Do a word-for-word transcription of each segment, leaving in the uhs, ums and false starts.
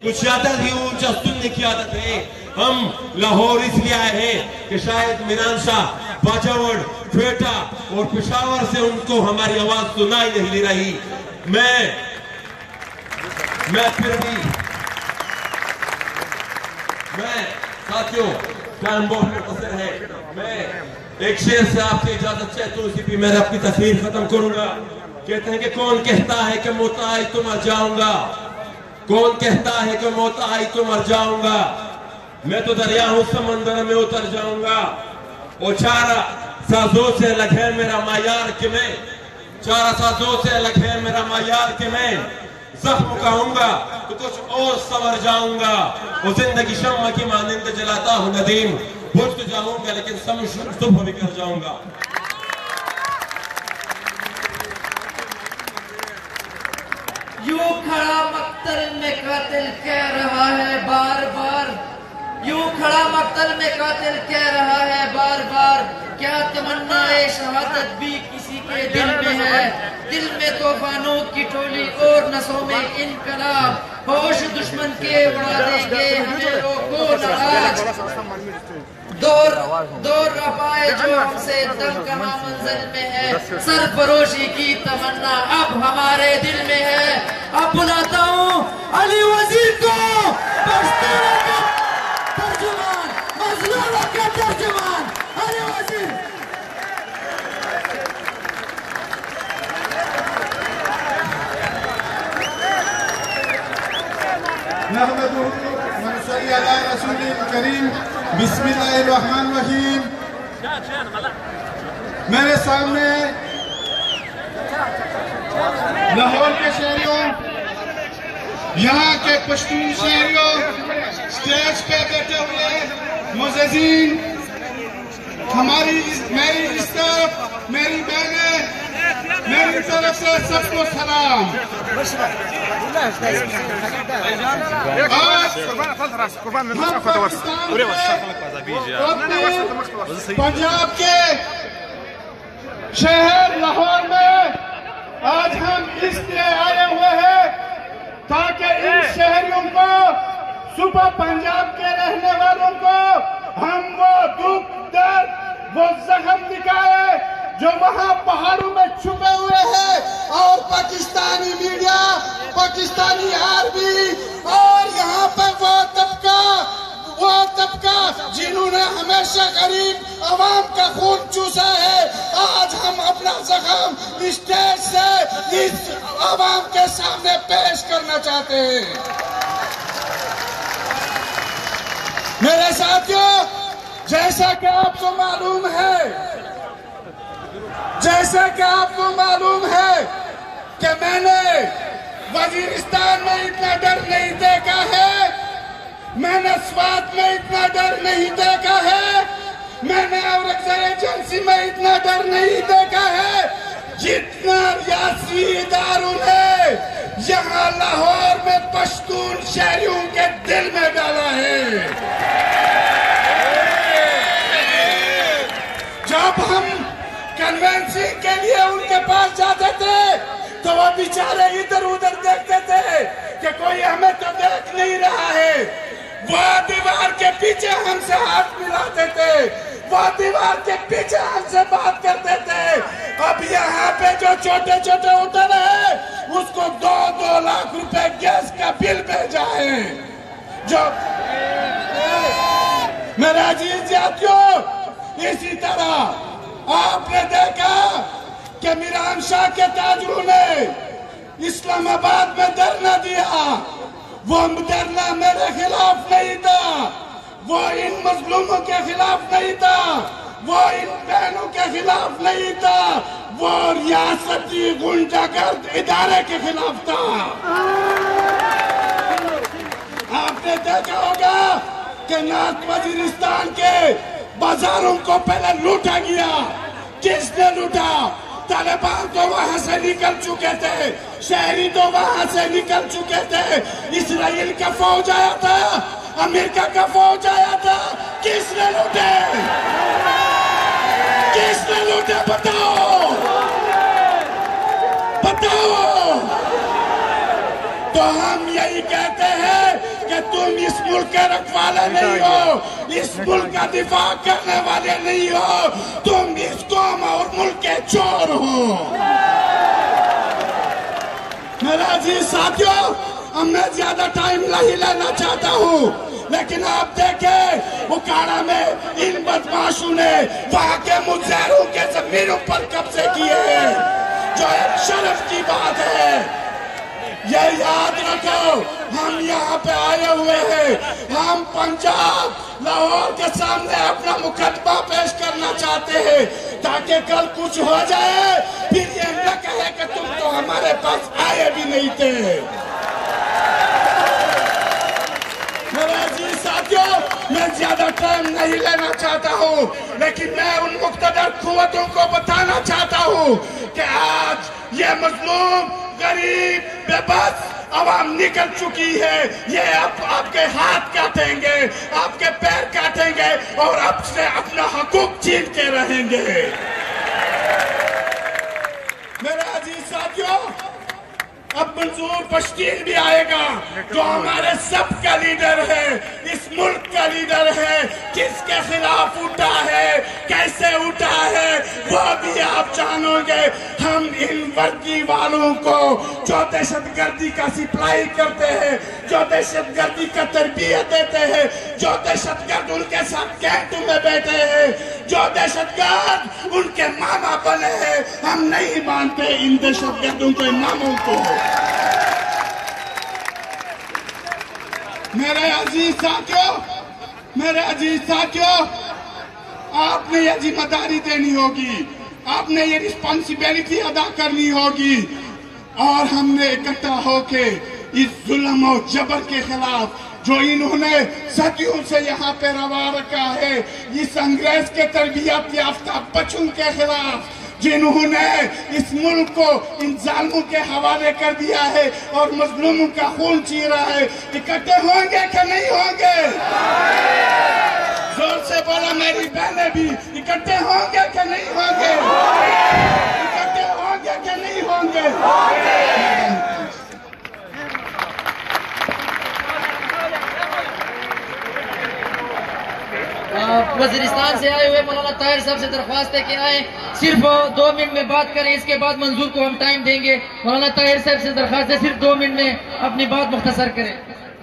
कुछ आदत ही ऊंचा सुनने की आदत है। हम लाहौर इसलिए आए हैं कि शायद मीरान शाह, बाजावर, क्वेटा और पेशावर से उनको हमारी आवाज सुनाई नहीं दे रही। मैं मैं फिर भी मैं साथियों टाइम बहुत मुख्तसर है। मैं एक शेर से आपसे इजाजत चाहता हूँ, इसी पे मैं अपनी तस्वीर खत्म करूंगा। कहते हैं कि कौन कहता है कि मौत आई तो मर जाऊंगा, कौन कहता है कि मौत आई तो मर जाऊंगा, मैं तो दरिया हूं समंदर में उतर जाऊंगा। और चारा साजों से अलग है मेरा मायार कि मैं, चारा साजों से अलग है मेरा मायार कि मैं जख्म कहूंगा तो कुछ और संवर जाऊंगा। और जिंदगी शम्मा की मानिंद जलाता हूं नदीम, बुझ तो जाऊंगा लेकिन सुबह भी कर जाऊंगा। यूं खड़ा मक्तल में कातिल कह रहा है बार बार, यूं खड़ा मक्तल में कातिल कह रहा है बार बार, क्या तमन्नाए शहादत भी किसी के दिल में है। दिल में तूफानों की टोली और नसों में इनकलाब, होश दुश्मन के उड़ा देंगे हमें रोको न आज। दौर दौर रफाए जो हमसे दम कहाँ मंजिल में है, सरफरोशी की तमन्ना अब हमारे दिल में है। अब बुलाता हूँ अली वजीर को, पश्तूनों का तर्जुमान, मजलूमों का तर्जुमान अली वजीर। नहमदुहु व नसल्ली अला रसूलिल करीम, बिस्मिल्लाहिर्रहमानिर्रहीम। मेरे सामने लाहौर के शहरियों, यहाँ के पश्तून शहरियों, स्टेज पे बैठे हुए मुअज़्ज़िज़ीन, हमारी मेरी इस तरफ मेरी बहनें, मेरी तरफ से सबको सलाम। पंजाब के शहर लाहौर में आज हम इसलिए आए हुए हैं ताकि इन शहरियों को, सुबह पंजाब के रहने वालों को हम वो दुख दर्द, वो जख्म दिखाए जो वहां पहाड़ों में छुपे हुए हैं। और पाकिस्तानी मीडिया, पाकिस्तानी आर्मी और यहाँ पर वो तबका वो तबका जिन्होंने हमेशा गरीब आवाम का खून चूसा है, आज हम अपना जख्म स्टेज से इस आवाम के सामने पेश करना चाहते हैं। मेरे साथियों, जैसा कि आपको मालूम है जैसा कि आपको मालूम है कि मैंने वजीरिस्तान में इतना डर नहीं देखा है, मैंने स्वात में इतना डर नहीं देखा है, मैंने औरंगजेब एजेंसी में इतना डर नहीं देखा है जितना रियासी इदारों ने यहाँ लाहौर में पश्तून शहरियों के दिल में डाला है। जब हम कन्वेंसिंग के लिए उनके पास जाते थे तो वो बेचारे इधर उधर देखते थे कि कोई हमें तो देख नहीं रहा है। वो दीवार के पीछे हमसे हाथ मिलाते थे, वो दीवार के पीछे हमसे बात करते थे। अब यहाँ पे जो छोटे छोटे होटल है उसको दो दो लाख रुपए गैस का बिल भेजा है। जो मेरे अजीज साथियों, इसी तरह आपने देखा कि मीरान शाह के ताजरों ने इस्लामाबाद में धरना दिया। वो धरना मेरे खिलाफ नहीं था, वो इन मजलूमों के खिलाफ नहीं था, वो इन बहनों के खिलाफ नहीं था, वो रियासती गुंडागर्द इदारे के खिलाफ था। आपने देखा होगा कि नार्थ वजीरिस्तान के बाजारों को पहले लूटा गया। किसने लूटा? तालिबान तो वहां से निकल चुके थे, शहरी तो वहां से निकल चुके थे, इसराइल का फौज आया था, अमेरिका का फौज आया था। किसने लूटे? किसने लूटे? बताओ बताओ। तो हम यही कहते हैं के रखवाले नहीं हो, इस मुल्क का दिफा करने वाले नहीं हो, तुम इस कौम और मुल्क के चोर हो। मेरा अजीज साथियों, अब मैं ज्यादा टाइम नहीं लेना चाहता हूँ, लेकिन आप देखें उकाड़ा में इन बदमाशों ने वहां के मुजहरों के जमीनों पर कब्जे किए हैं, जो एक शर्फ की बात है। ये याद रखो, हम यहाँ पे आए हुए हैं, हम पंजाब लाहौर के सामने अपना मुकदमा पेश करना चाहते हैं, ताकि कल कुछ हो जाए फिर ये न कहे कि तुम तो हमारे पास आए भी नहीं थे। मेरे अजीज साथियों, मैं ज्यादा टाइम नहीं लेना चाहता हूँ, लेकिन मैं उन मुख्तदर कुव्वतों को बताना चाहता हूँ कि आज ये मजलूम गरीब बेबस आवाम निकल चुकी है। ये अब आपके हाथ काटेंगे, आपके पैर काटेंगे और आपसे अपना हकूक छीन के रहेंगे। मेरे अजीज साथियों, अब मंजूर पश्तीन भी आएगा, जो हमारे सब का लीडर है, इस मुल्क का लीडर है, किसके खिलाफ उठा है, कैसे उठा है, वो भी आप जानोगे। हम इन वर्दी वालों को जो दहशतगर्दी का सिप्लाई करते हैं, जो दहशतगर्दी का तरबियत देते हैं, जो दहशतगर्द उनके साथ कैंटों में बैठे हैं, जो दहशतगर्द उनके मामा बने हैं, हम नहीं मानते इन दहशतगर्दों के नामों को। मेरे अजीज साथियों, मेरे अजीज साथियों, आपने ये जिम्मेदारी देनी होगी, आपने ये रिस्पॉन्सिबिलिटी अदा करनी होगी, और हमने इकट्ठा होके इस जुल्म और जबर के खिलाफ जो इन्होंने सदियों से यहाँ पे रवा रखा है, इस अंग्रेज के तरबियत याफ्ता बच्चों के खिलाफ जिन्होंने इस मुल्क को इन जालिमों के हवाले कर दिया है और मजलूमों का खून चीरा है, इकट्ठे होंगे कि नहीं होंगे? जोर से बोला मेरी बहनें भी, इकट्ठे होंगे कि नहीं होंगे? इकट्ठे होंगे कि नहीं होंगे? वजीरिस्तान से आए हुए मौलाना ताहिर साहब से दरख्वास्त है कि आए, सिर्फ दो मिनट में बात करें, इसके बाद मंजूर को हम टाइम देंगे। मौलाना ताहिर साहब से दरख्वास्त है सिर्फ दो मिनट में अपनी बात मुख्तसर करें।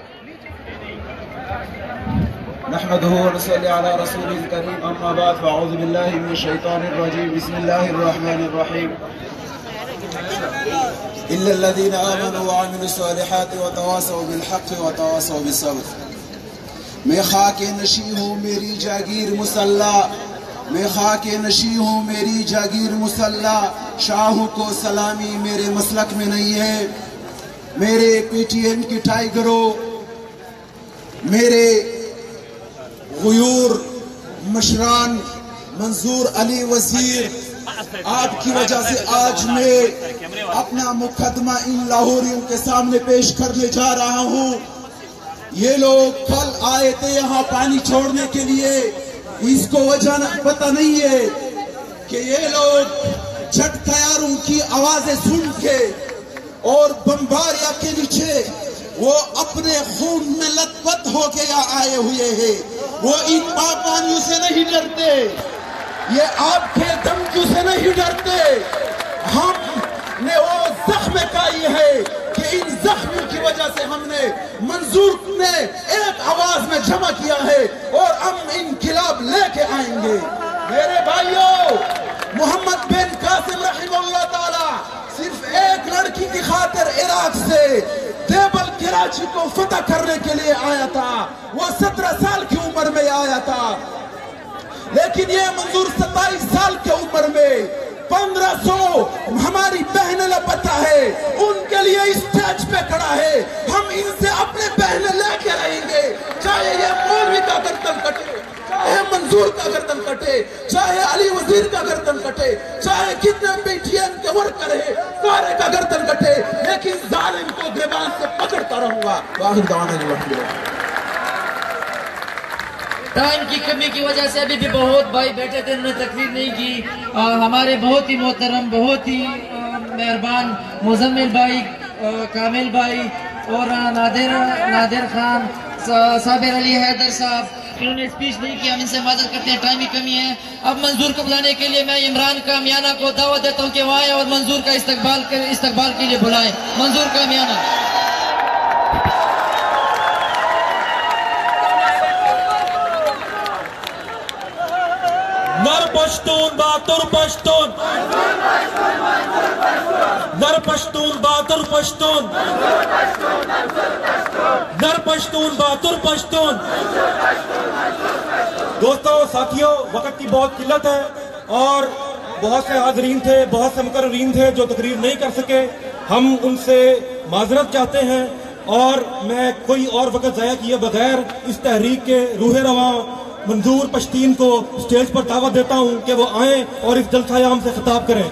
नहमदुहु व नसल्ली अला रसूलिल करीम, अम्मा बाद, फअऊज़ु बिल्लाहि मिनश शैतानिर रजीम, बिस्मिल्लाहिर रहमानिर रहीम। इल्लल लज़ीना आमनू व अमिलुस सालिहाति व तवासौ बिल हक़्क़ि व तवासौ बिस सब्र। मैं खाके नशी हूँ मेरी जागीर मुसल्ला, मैं खाके नशी हूँ मेरी जागीर मुसल्ला, शाहों को सलामी मेरे मसलक में नहीं है। मेरे पीटीएम की टाइगरों, मेरे गुयूर मशरान मंजूर अली वजीर, आपकी वजह से आज मैं अपना मुकदमा इन लाहौरियों के सामने पेश करने जा रहा हूँ। ये लोग कल आए थे यहाँ पानी छोड़ने के लिए, इसको वजह पता नहीं है कि ये लोग जट तैयारों की आवाजें सुन के और बम्बारिया के नीचे वो अपने खून में लथपथ होके यहाँ आए हुए हैं। वो इन पापानियों से नहीं डरते, ये आपके धमकियों से नहीं डरते। हमने वो जख्म खाई है कि इन जख्मों की वजह से हमने मंजूर ने एक आवाज में जमा किया है और हम इनकिलाब लेके आएंगे। मेरे भाइयों, मोहम्मद बिन कासिम रहिमहुल्लाह ताला सिर्फ एक लड़की की खातिर इराक से देवल कराची को फतह करने के लिए आया था। वो सत्रह साल की उम्र में आया था, लेकिन ये मंजूर सत्ताईस साल की उम्र में पंद्रह सौ हमारी बहनें लापता है, उनके लिए स्टेज पे खड़ा है। हम इनसे अपने बहनें लेके रहेंगे, चाहे ये मौलवी का गर्दन कटे, चाहे मंजूर का गर्दन कटे, चाहे अली वजीर का गर्दन कटे, चाहे कितने पीटीएम के वर्कर है सारे का गर्दन कटे, लेकिन जालिम को गिरबान से पकड़ता रहूंगा। टाइम की कमी की वजह से अभी भी बहुत भाई बैठे थे, उन्होंने तकरीर नहीं की। आ, हमारे बहुत ही मोहतरम, बहुत ही मेहरबान मुजम्मिल भाई, आ, कामिल भाई और नादिर नादिर खान, साबिर अली हैदर साहब, इन्होंने स्पीच नहीं किया, हम इनसे माजरत करते हैं, टाइम की कमी है। अब मंजूर को बुलाने के लिए मैं इमरान कामियाना को दावत देता हूं कि वो आए और मंजूर का इस्तकबाल के इस्तकबाल के लिए बुलाएं। मंजूर कामियाना। नर पश्तून बहादुर पश्तून, नर पश्तून बहादुर पश्तून, नर पश्तून बहादुर पश्तून। दोस्तों, साथियों, वक्त की बहुत किल्लत है और बहुत से हाजरीन थे, बहुत से मुकर्रीन थे जो तकरीर नहीं कर सके। हम उनसे माजरत चाहते हैं और मैं कोई और वक्त ज़ाया किए बगैर इस तहरीक के रूह रवां मंजूर पश्तीन को स्टेज पर दावत देता हूं कि वो आए और इस जलसायाम से खिताब करें।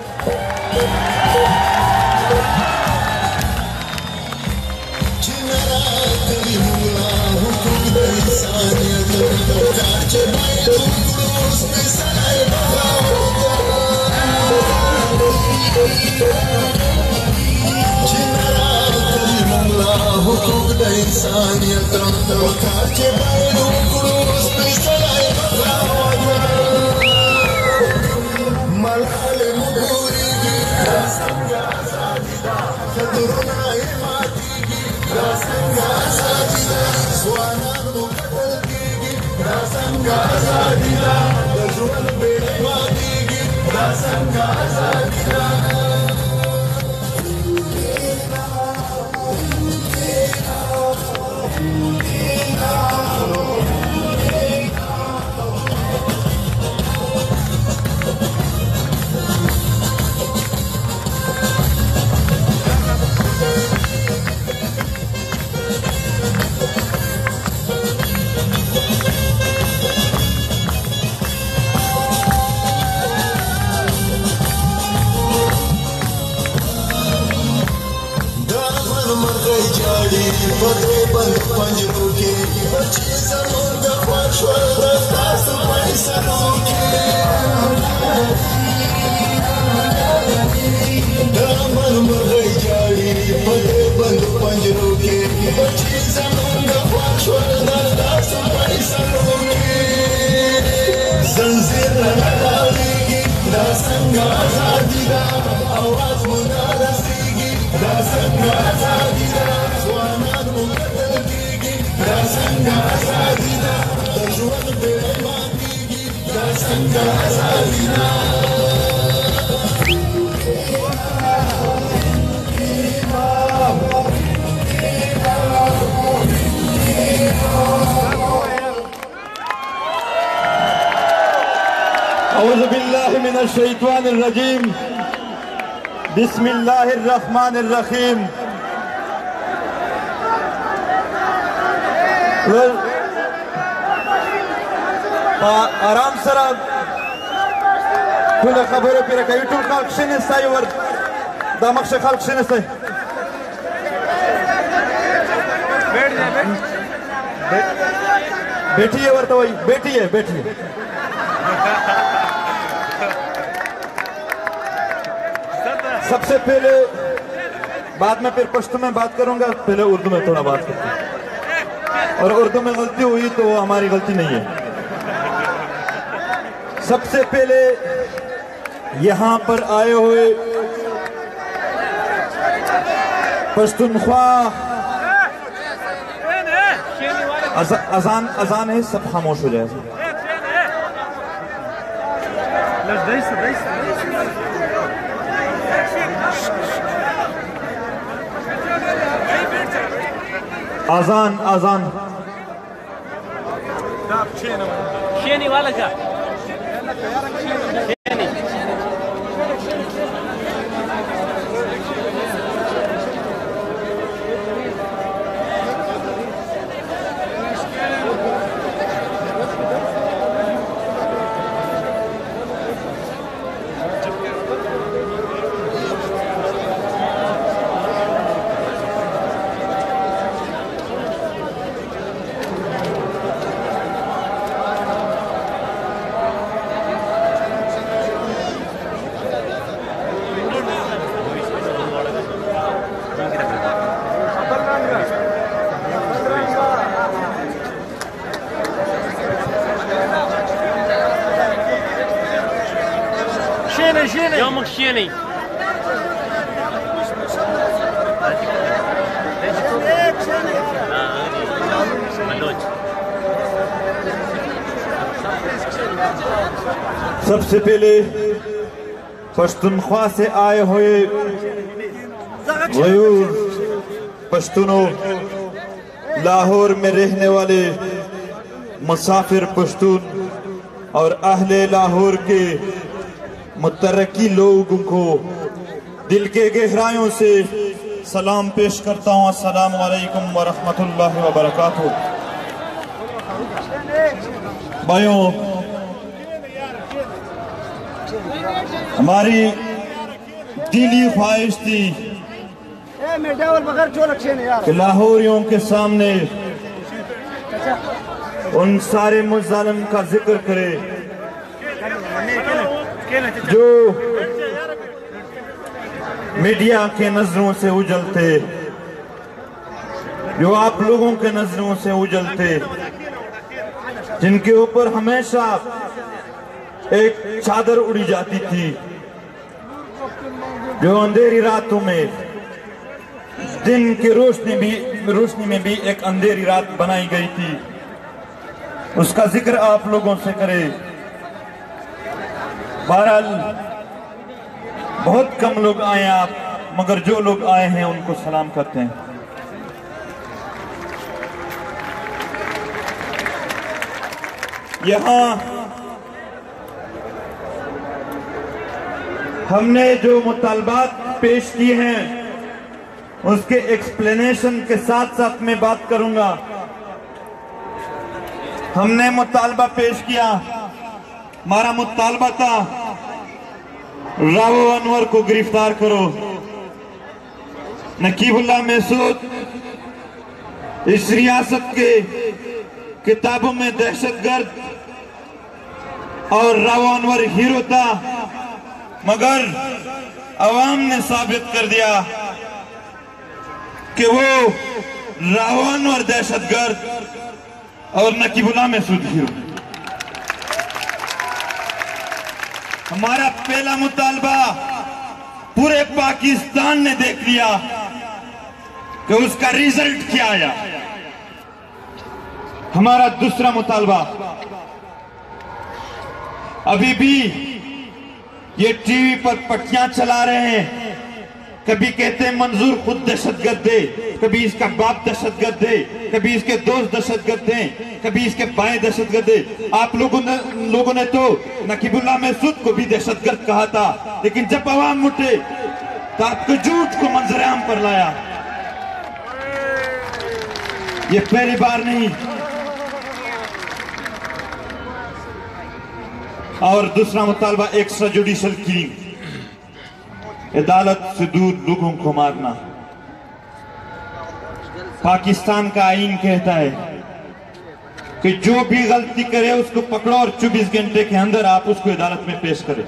औज़ुबिल्लाहि मिनश शैतानिर रजीम, बिस्मिल्लाहिर रहमानिर रहीम। आराम सर كل خبره في ركايتو خلق شنو سايور دا مخش خلق شنو ساي बैठी है वर्ता वही बैठी है बैठी है सबसे पहले बाद में फिर पश्तो में बात करूंगा, पहले उर्दू में थोड़ा बात करते हैं और उर्दू में गलती हुई तो वो हमारी गलती नहीं है। सबसे पहले यहाँ पर आए हुए पश्तूनख्वा अजान अजान है, सब खामोश हो जाए। अजान अजान शेनी वाला क्या يومك شيني सबसे पहले पश्तूनख्वा से आए हुए गयूर पश्तूनों, लाहौर में रहने वाले मुसाफिर पश्तून और अहले लाहौर के मुतरक्की लोगों को दिल के गहराइयों से सलाम पेश करता हूँ। अस्सलाम वालेकुम व रहमतुल्लाहि व बरकातुहू। भाइयों, हमारी दिली ख्वाहिश थी कि लाहौरियों के सामने उन सारे मुज़ालिम का जिक्र करे जो मीडिया के नजरों से उजलते, जो आप लोगों के नजरों से उजलते, जिनके ऊपर हमेशा एक चादर उड़ी जाती थी, जो अंधेरी रातों में दिन की रोशनी भी रोशनी में भी एक अंधेरी रात बनाई गई थी, उसका जिक्र आप लोगों से करे। बहरहाल बहुत कम लोग आए आप, मगर जो लोग आए हैं उनको सलाम करते हैं। यहां हमने जो मुतालबात पेश किए हैं उसके एक्सप्लेनेशन के साथ साथ मैं बात करूंगा। हमने मुतालबा पेश किया, हमारा मुतालबा था रावो अनवर को गिरफ्तार करो। नकीबुल्लाह महसूद इस रियासत के किताबों में दहशतगर्द और रावो अनवर हीरो था, मगर अवाम ने साबित कर दिया कि वो रावो अनवर दहशतगर्द और नकीबुल्लाह महसूद हीरो। हमारा पहला मुतालबा पूरे पाकिस्तान ने देख लिया कि उसका रिजल्ट क्या आया। हमारा दूसरा मुतालबा, अभी भी ये टीवी पर पट्टियां चला रहे हैं, कभी कहते हैं मंजूर खुद दहशतगर्द है, कभी इसका बाप दहशतगर्द है, कभी इसके दोस्त दहशतगर्द हैं, कभी इसके भाई दहशतगर्द है। आप लोगों ने लोगों ने तो नकीबुल्लाह महसूद को भी दहशतगर्द कहा था, लेकिन जब अवाम उठे तो आपको झूठ को मंजरेआम पर लाया। ये पहली बार नहीं। और दूसरा मुतालबा एक्स्ट्रा जुडिशल किलिंग, अदालत से दूर लोगों को मारना। पाकिस्तान का आईन कहता है कि जो भी गलती करे उसको पकड़ो और चौबीस घंटे के अंदर आप उसको अदालत में पेश करें,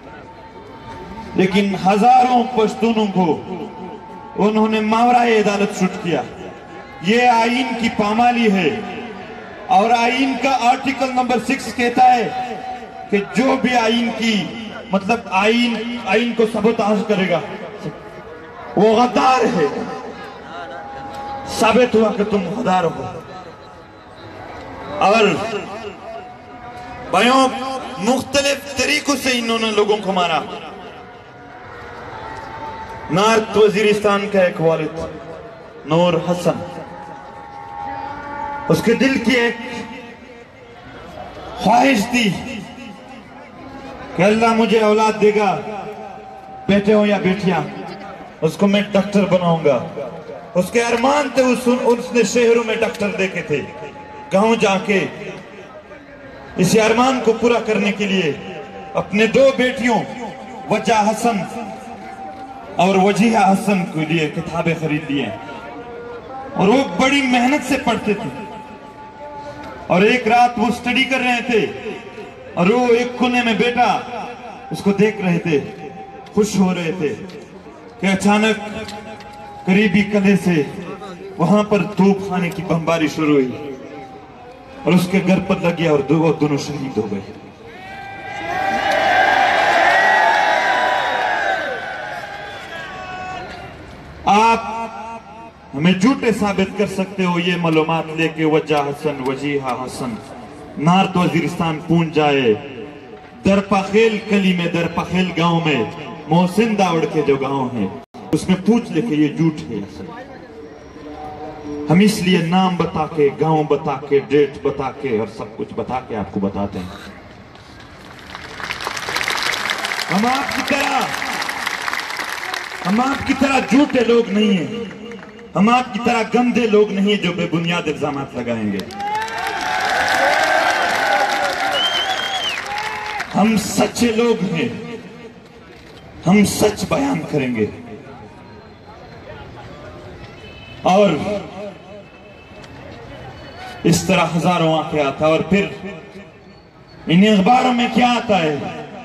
लेकिन हजारों पश्तूनों को उन्होंने मावराए अदालत शूट किया। ये आईन की पामाली है और आईन का आर्टिकल नंबर सिक्स कहता है कि जो भी आईन की मतलब आईन आईन को सबोताज करेगा वो गद्दार है। साबित हुआ कि तुम गद्दार हो। और भाइयों, मुख्तलिफ तरीकों से इन्होंने लोगों को मारा। नॉर्थ वजीरिस्तान का एक वालिद नूर हसन, उसके दिल की एक ख्वाहिश थी कि अल्लाह मुझे औलाद देगा, बेटे हो या बेटियां, उसको मैं डॉक्टर बनाऊंगा। उसके अरमान थे, उस, उसने शहरों में डॉक्टर देखे थे। गांव जाके इस अरमान को पूरा करने के लिए अपने दो बेटियों वजह हसन और वजीहा हसन के लिए किताबें खरीद ली हैं और वो बड़ी मेहनत से पढ़ते थे। और एक रात वो स्टडी कर रहे थे और वो एक कोने में बेटा उसको देख रहे थे, खुश हो रहे थे कि अचानक करीबी कले से वहां पर तोप खाने की बमबारी शुरू हुई और उसके घर पर लग गया और दो दोनों शहीद हो गए। हमें झूठे साबित कर सकते हो ये मालूमात लेके वजह हसन वजीहा हसन नार्थ वजीरिस्तान पूंछ जाए दरपाखेल कली में दरपाखेल गांव में मोहसिन दावड़ के जो गांव है उसमें पूछ लेके ये झूठ है। हम इसलिए नाम बता के गांव बता के डेट बता के और सब कुछ बता के आपको बताते हैं। हम आपकी तरह हम आपकी तरह झूठे लोग नहीं हैं, हम आपकी तरह गंदे लोग नहीं हैं जो बेबुनियाद इल्जाम लगाएंगे। हम सच्चे लोग हैं, हम सच बयान करेंगे। और इस तरह हजारों आंखें आता और फिर इन अखबारों में क्या आता है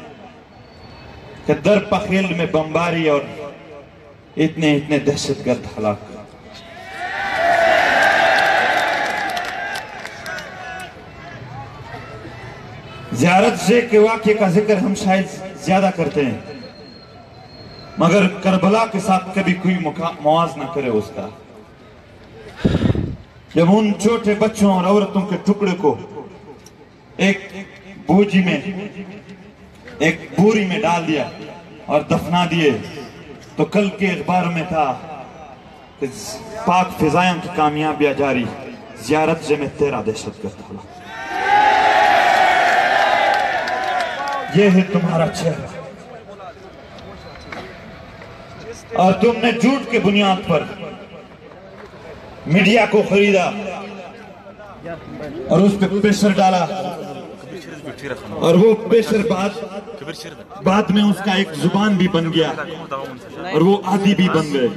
कि दर पखेल में बमबारी और इतने इतने दहशतगर्द हलाक। ज़ियारत से के वाक़े का जिक्र हम शायद ज्यादा करते हैं, मगर करबला के साथ कभी कोई मुआवजा न करे उसका। जब उन छोटे बच्चों और औरतों के टुकड़े को एक बोझी में एक बोरी में डाल दिया और दफना दिए, तो कल के अखबार में था कि पाक फिजायों की कामयाबियां जारी, ज़ियारत से में तेरा दहशतगर्द हला। यह है तुम्हारा चेहरा और तुमने झूठ के बुनियाद पर मीडिया को खरीदा और उस पर प्रेशर डाला और वो प्रेशर बाद बाद में उसका एक जुबान भी बन गया और वो आदि भी बन गए।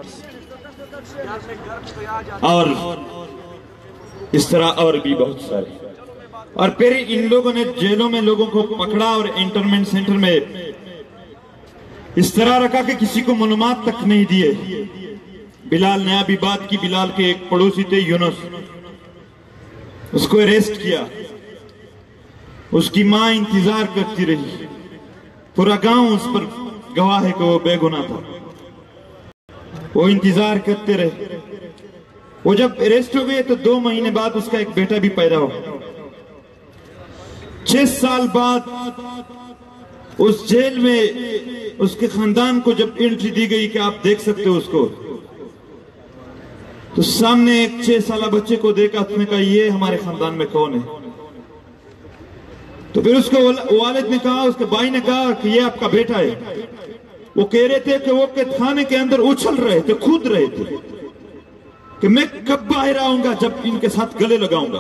और इस तरह और भी बहुत सारे। और फिर इन लोगों ने जेलों में लोगों को पकड़ा और इंटरमेंट सेंटर में इस तरह रखा कि किसी को मालूमात तक नहीं दिए। बिलाल ने अभी बात की, बिलाल के एक पड़ोसी थे यूनुस, उसको अरेस्ट किया। उसकी मां इंतजार करती रही, पूरा गांव उस पर गवाह है कि वो बेगुनाह था। वो इंतजार करते रहे। वो जब अरेस्ट हो गए तो दो महीने बाद उसका एक बेटा भी पैदा हो। छह साल बाद उस जेल में उसके खानदान को जब एंट्री दी गई कि आप देख सकते हो उसको, तो सामने एक छह साल बच्चे को देखा, उसने कहा ये हमारे खानदान में कौन है। तो फिर उसको वालिद ने कहा, उसके भाई ने कहा कि ये आपका बेटा है। वो कह रहे थे कि वो के थाने के अंदर उछल रहे थे, कूद रहे थे कि मैं कब बाहर आऊंगा जब इनके साथ गले लगाऊंगा।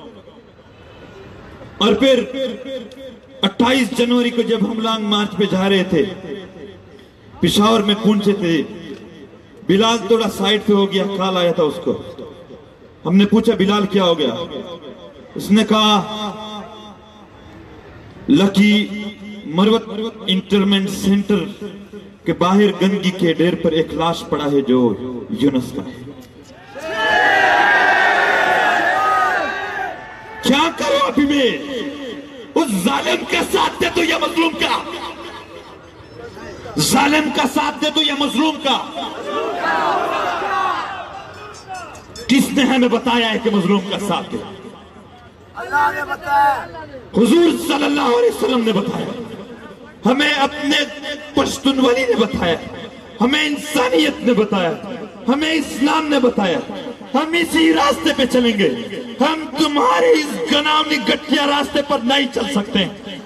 और फिर अट्ठाईस जनवरी को जब हम लॉन्ग मार्च पे जा रहे थे, पिशावर में पहुंचे थे, बिलाल थोड़ा साइड पे हो गया, कॉल आया था उसको। हमने पूछा बिलाल क्या हो गया? उसने कहा लकी मरवत इंटरमेंट सेंटर के बाहर गंदगी के ढेर पर एक लाश पड़ा है जो यूनुस का है। क्या करो अभी में? उस जालिम का साथ दे तो या मजलूम का? जालिम का साथ दे तो या मजलूम का? किसने हमें बताया है कि मजलूम का साथ दे? अल्लाह ने बताया, हुजूर सल्लल्लाहु अलैहि वसल्लम ने बताया, हमें अपने पश्तून वली ने बताया, हमें इंसानियत ने बताया, हमें इस्लाम ने बताया। हम इसी रास्ते पे चलेंगे, हम तुम्हारे इस गनावनी गठिया रास्ते पर नहीं चल सकते।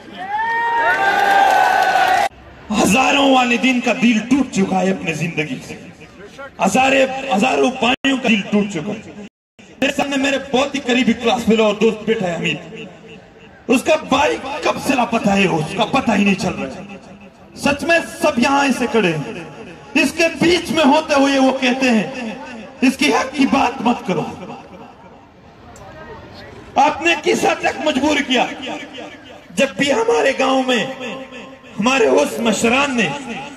हजारों वालिदीन का दिल टूट चुका है अपनी जिंदगी से, हजारे हजारों भाइयों का दिल टूट चुका है। मेरे सामने मेरे बहुत ही करीबी क्लास फेलो और दोस्त बैठा है हमीद, उसका भाई कब से लापता है, उसका पता ही नहीं चल रहा है। सच में सब यहां ऐसे खड़े हैं, इसके बीच में होते हुए वो कहते हैं इसकी हक की बात मत करो। आपने किस हद तक मजबूर किया? जब भी हमारे गांव में हमारे उस मशरान ने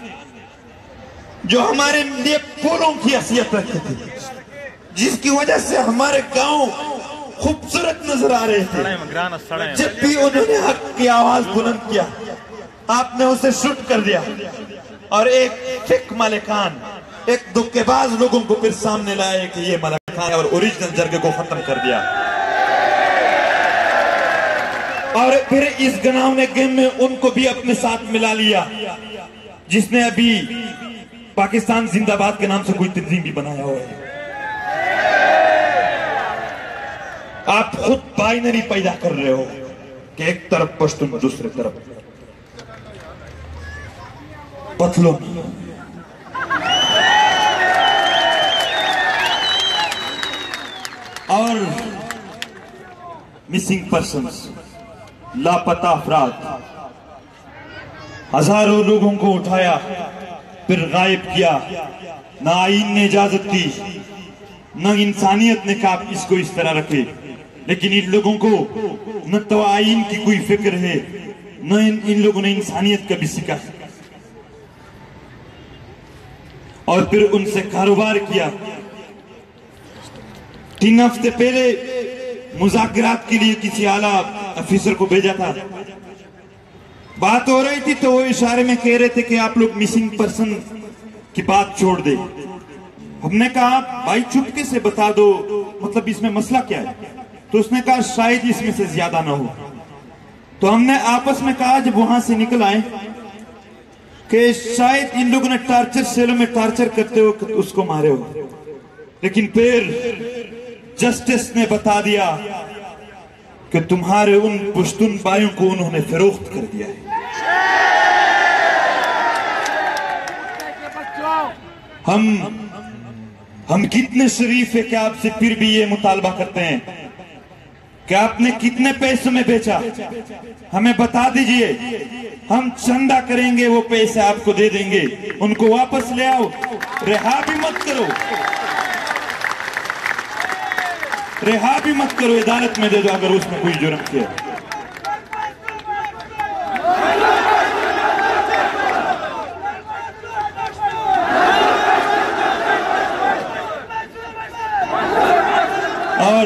जो हमारे लिए फूलों की हैसियत रखते थे, जिसकी वजह से हमारे गांव खूबसूरत नजर आ रहे थे, जब भी उन्होंने हक की आवाज बुलंद किया, आपने उसे शूट कर दिया। और एक फिक मालिकान एक धोखेबाज लोगों को फिर सामने लाए कि ये मलखा है और ओरिजिनल जरगे को खत्म कर दिया। और फिर इस घिनौने गेम में उनको भी अपने साथ मिला लिया जिसने अभी पाकिस्तान जिंदाबाद के नाम से कोई तंजीम भी बनाया हुआ है। आप खुद बाइनरी पैदा कर रहे हो कि एक तरफ पश्तून दूसरी तरफ पतलून। और मिसिंग पर्सन्स, लापता अफराद, हजारों लोगों को उठाया फिर गायब किया। ना आईन ने इजाजत दी, न इंसानियत ने कहा इसको इस तरह रखे, लेकिन इन लोगों को न तो आईन की कोई फिक्र है न इन, इन लोगों ने इंसानियत का भी सीखा और फिर उनसे कारोबार किया। तीन हफ्ते पहले मुज़ाकरात के लिए किसी आला अफिसर को भेजा था। बात हो रही थी तो वो इशारे में कह रहे थे कि आप लोग मिसिंग पर्सन की बात छोड़ दे। हमने कहा भाई चुपके से बता दो, मतलब इसमें मसला क्या है? तो उसने कहा शायद इसमें से ज्यादा ना हो। तो हमने आपस में कहा जब वहां से निकल आए कि शायद इन लोगों ने टॉर्चर सेलों में टॉर्चर करते हो उसको मारे हो, लेकिन फिर जस्टिस ने बता दिया कि तुम्हारे उन पुश्तून भाइयों को उन्होंने फरोख्त कर दिया है। हम हम कितने शरीफ है कि आपसे फिर भी ये मुतालबा करते हैं कि आपने कितने पैसों में बेचा, हमें बता दीजिए, हम चंदा करेंगे, वो पैसे आपको दे देंगे, उनको वापस ले आओ, रिहा भी मत करो, रिहा भी मत करो, अदालत में दे दो अगर उसमें कोई जुर्म किया। और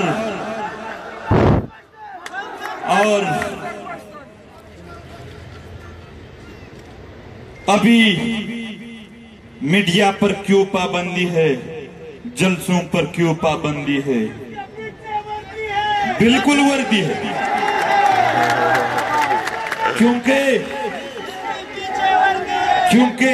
और अभी मीडिया पर क्यों पाबंदी है, जलसों पर क्यों पाबंदी है? बिल्कुल वर्दी है, क्योंकि क्योंकि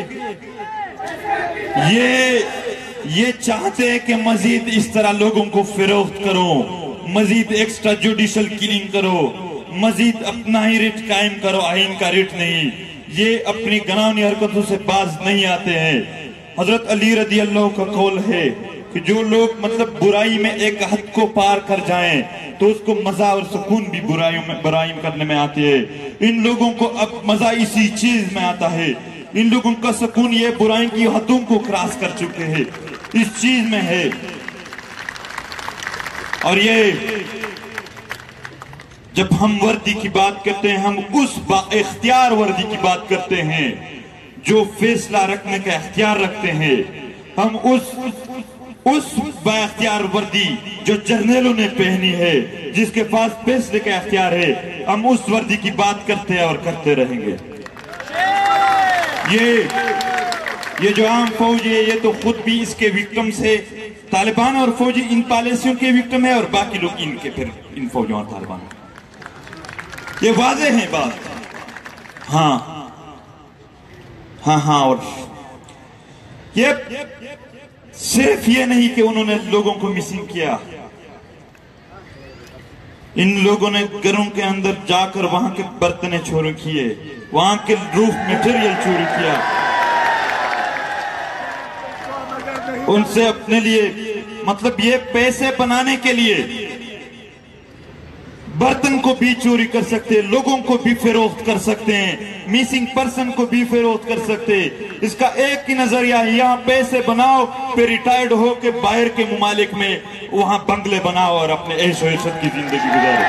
ये ये चाहते हैं कि मजीद इस तरह लोगों को फिरोख्त करो, मजीद एक्स्ट्रा जुडिशल किलिंग करो, मजीद अपना ही रिट कायम करो, आइन का रिट नहीं। ये अपनी घिनौनी हरकतों से बाज नहीं आते हैं। हजरत अली रदी अल्लाह का कौल है कि जो लोग मतलब बुराई में एक हद को पार कर जाएं तो उसको मजा और सुकून भी बुराइयों में बुराई करने में आती है। इन लोगों को अब मजा इसी चीज में आता है, इन लोगों का सुकून ये बुराई की हदों को क्रॉस कर चुके हैं, इस चीज में है। और ये जब हम वर्दी की बात करते हैं, हम उस इख्तियार वर्दी की बात करते हैं जो फैसला रखने का इख्तियार रखते हैं। हम उस उस बाख्तियार वर्दी जो जर्नलों ने पहनी है, जिसके पास फैसले का इख्तियार है, हम उस वर्दी की बात करते हैं और करते रहेंगे। ये ये जो आम फौज है ये तो खुद भी इसके विक्टिम से, तालिबान और फौजी इन पॉलिसियों के विक्टिम है और बाकी लोग इनके फिर इन फौजों और तालिबान, ये वाजे है बात। हाँ हाँ हाँ और ये सिर्फ ये नहीं कि उन्होंने लोगों को मिसिंग किया, इन लोगों ने घरों के अंदर जाकर वहां के बर्तने चोरी किए, वहां के रूफ मटेरियल चोरी किया, उनसे अपने लिए मतलब ये पैसे बनाने के लिए बर्तन को भी चोरी कर सकते हैं, लोगों को भी फरोख्त कर सकते हैं, मिसिंग पर्सन को भी फरोख्त कर सकते हैं। इसका एक ही नजरिया है, यहाँ पैसे बनाओ, फिर रिटायर्ड हो के बाहर के मुमालिक में वहां बंगले बनाओ और अपने ऐशो इशत की जिंदगी गुजारो।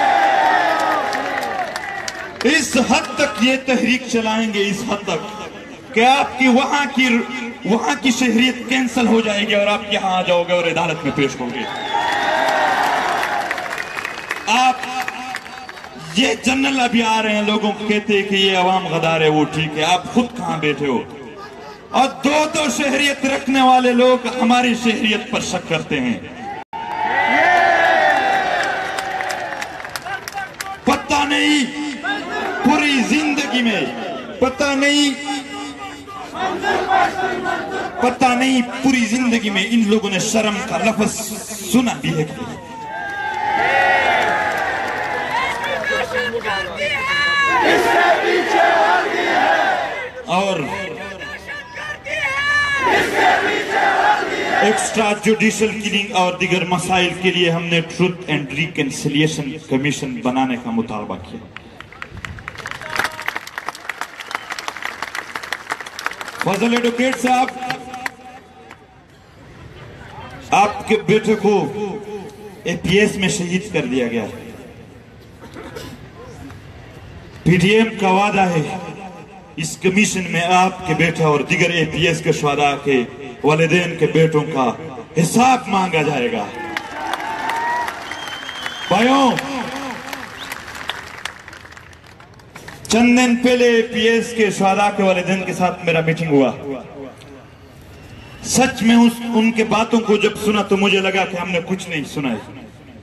इस हद तक ये तहरीक चलाएंगे, इस हद तक कि आपकी वहां की वहां की शहरियत कैंसिल हो जाएगी और आप यहां आ जाओगे और अदालत में पेश होंगे। आप ये जनरल अभी आ रहे हैं, लोगों को कहते हैं कि ये अवाम गद्दार है, वो ठीक है, आप खुद कहां बैठे हो? और दो दो शहरियत रखने वाले लोग हमारी शहरियत पर शक करते हैं। पता नहीं पूरी जिंदगी में पता नहीं पता नहीं पूरी जिंदगी में इन लोगों ने शर्म का लफ्ज सुना भी है। और एक्स्ट्रा जुडिशियल किलिंग और दीगर मसाइल के लिए हमने ट्रुथ एंड रिकंसिलिएशन कमीशन बनाने का मुतालबा किया। फजल एडवोकेट साहब, आपके बेटे को एपीएस में शहीद कर दिया गया। पीडीएम का वादा है इस कमीशन में आपके बेटा और दीगर एपीएस के शुहदा के वालिदैन के बेटों का हिसाब मांगा जाएगा। भाइयों, चंद दिन पहले एपीएस के शुहदा के वालिदैन के साथ मेरा मीटिंग हुआ। सच में उस उनके बातों को जब सुना तो मुझे लगा कि हमने कुछ नहीं सुना है।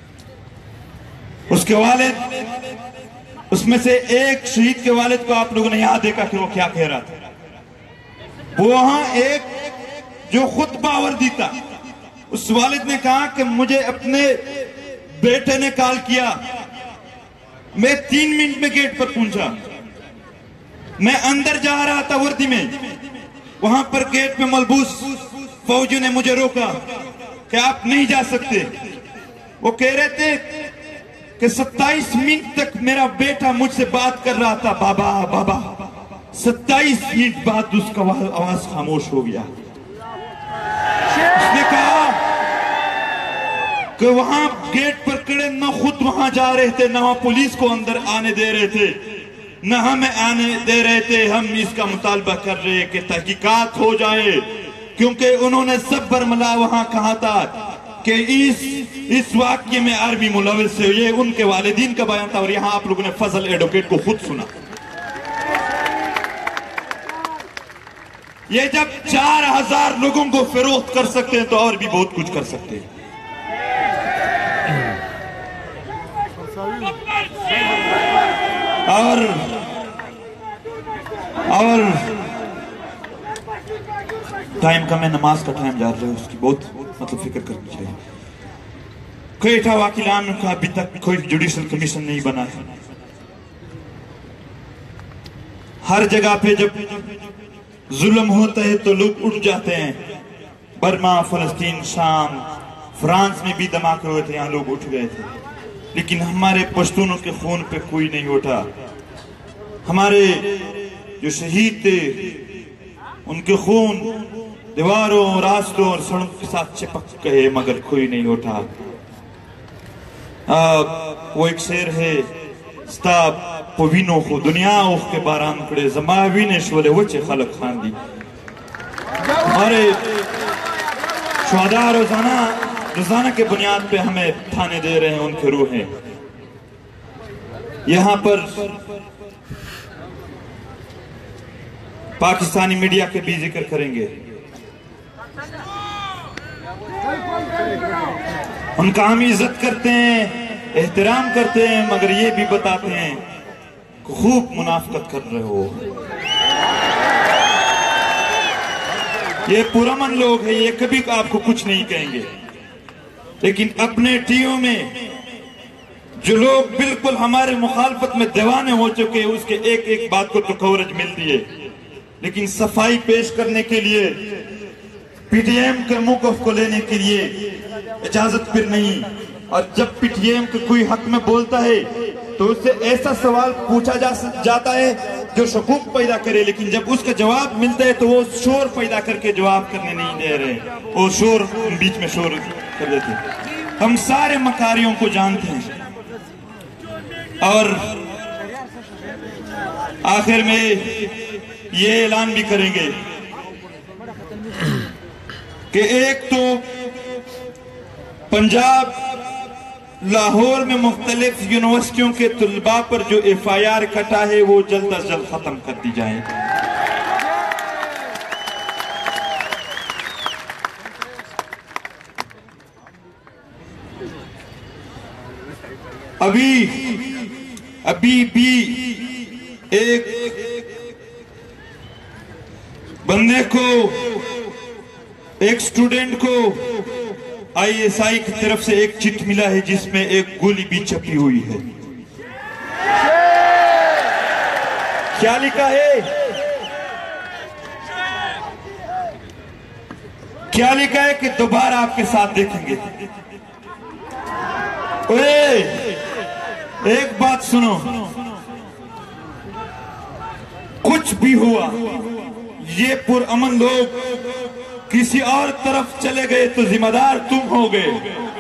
उसके वालिद, उसमें से एक शहीद के वालिद को आप लोगों ने यहां देखा कि वो क्या कह रहा था। वो वहां एक जो खुतबा वर्दी था, उस वालिद ने कहा कि मुझे अपने बेटे ने कॉल किया, मैं तीन मिनट में गेट पर पहुंचा, मैं अंदर जा रहा था वर्दी में, वहां पर गेट में मलबूस फौजियों ने मुझे रोका कि आप नहीं जा सकते। वो कह रहे थे कि सत्ताईस मिनट तक मेरा बेटा मुझसे बात कर रहा था, बाबा बाबा। सत्ताईस मिनट बाद उसका आवाज खामोश हो गया। उसने कहा कि वहां गेट पर खड़े न खुद वहां जा रहे थे, न वहां पुलिस को अंदर आने दे रहे थे, न हमें आने दे रहे थे। हम इसका मुतालबा कर रहे कि तहकीकात हो जाए, क्योंकि उन्होंने सब बरमला वहां कहा था कि इस इस वाक्य में आर्मी मुलविस है। ये उनके वालिदीन का बयान था और यहां आप लोगों ने फजल एडवोकेट को खुद सुना। ये जब चार हजार लोगों को फरोख्त कर सकते हैं तो और भी बहुत कुछ कर सकते हैं। और और टाइम का, मैं नमाज का टाइम जा रहा हूं, उसकी बहुत मतलब फिक्र करनी चाहिए। क्वेटा वकीलान का अभी तक कोई जुडिशियल कमीशन नहीं बना है। हर जगह पे जब जुल्म होता है तो लोग उठ जाते हैं। बर्मा, फलस्तीन, शाम, फ्रांस में भी धमाके हुए थे, यहाँ लोग उठ गए थे, लेकिन हमारे पश्तूनों के खून पे कोई नहीं उठा। हमारे जो शहीद थे उनके खून दीवारों, रास्तों और सड़कों के साथ चिपक गए, मगर कोई नहीं उठा। आ, वो एक शेर है, स्ताब पवीनो को दुनिया उख के बारान कड़े जमावीनेश्वरे वचे खलक खान दी। हमारे शुहदा रोजाना रोजाना के बुनियाद पे हमें थाने दे रहे हैं, उनके रूह हैं। यहां पर पाकिस्तानी मीडिया के भी जिक्र करेंगे, उनका हम इज्जत करते हैं, एहतराम करते हैं, मगर ये भी बताते हैं कि खूब मुनाफकत कर रहे हो। ये पुरअमन लोग हैं, ये कभी आपको कुछ नहीं कहेंगे, लेकिन अपने टीओ में जो लोग बिल्कुल हमारे मुखालफत में दीवाने हो चुके हैं, उसके एक एक बात को तो कवरेज मिलती है, लेकिन सफाई पेश करने के लिए, पीटीएम के मौक़िफ़ को लेने के लिए इजाजत फिर नहीं। और जब पीटीएम के कोई हक में बोलता है तो उससे ऐसा सवाल पूछा जा जाता है जो शकूक पैदा करे, लेकिन जब उसका जवाब मिलता है तो वो शोर पैदा करके जवाब करने नहीं दे रहे, वो शोर बीच में शोर कर देते। हम सारे मकारियों को जानते हैं। और आखिर में ये ऐलान भी करेंगे कि एक तो पंजाब लाहौर में मुख्तलिफ यूनिवर्सिटियों के तुलबा पर जो एफ आई आर कटा है वो जल्द अज जल्द खत्म कर दी जाए। अभी अभी भी एक बंदे को, एक स्टूडेंट को आईएसआई की तरफ से एक चिट मिला है जिसमें एक गोली भी छपी हुई है। क्या लिखा है? क्या लिखा है कि दोबारा आपके साथ देखेंगे। ओए, एक बात सुनो, कुछ भी हुआ, ये पुरअमन लोग किसी और तरफ चले गए तो जिम्मेदार तुम हो गए।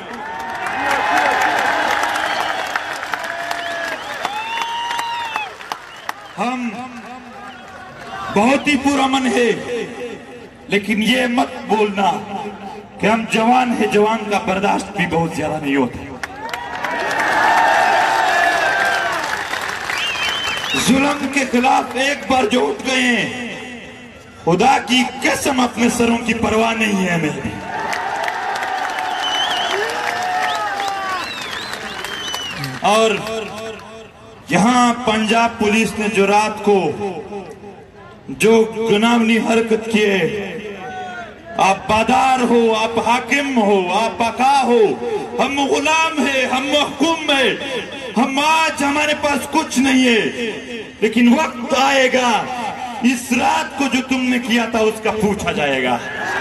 हम बहुत ही पुरअमन है, लेकिन ये मत बोलना कि हम जवान है, जवान का बर्दाश्त भी बहुत ज्यादा नहीं होता। जुल्म के खिलाफ एक बार जो उठ गए हैं, खुदा की कसम अपने सरों की परवाह नहीं है हमें। और यहां पंजाब पुलिस ने जो रात को जो गुनाहगारी हरकत किए, आप बादार हो, आप हाकिम हो, आप बका हो, हम गुलाम है, हम महकूम है, हम आज हमारे पास कुछ नहीं है, लेकिन वक्त आएगा इस रात को जो तुमने किया था उसका पूछा जाएगा।